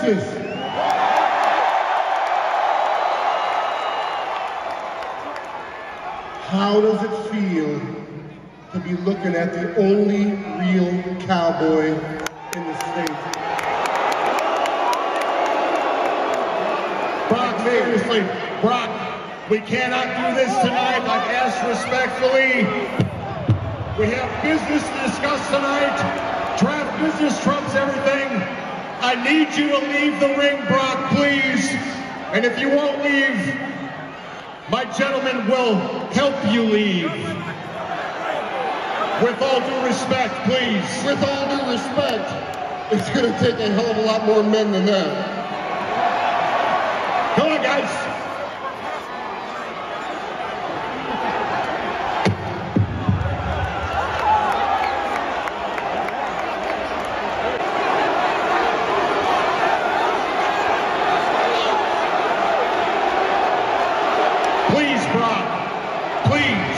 business. How does it feel to be looking at the only real cowboy in the state? Brock, seriously, Brock, we cannot do this tonight. I've asked respectfully. We have business to discuss tonight. Draft business trumps everything. I need you to leave the ring, Brock, please. And if you won't leave, my gentleman will help you leave. With all due respect, please. With all due respect, it's going to take a hell of a lot more men than that. Come on, guys. Please, Brock. Please.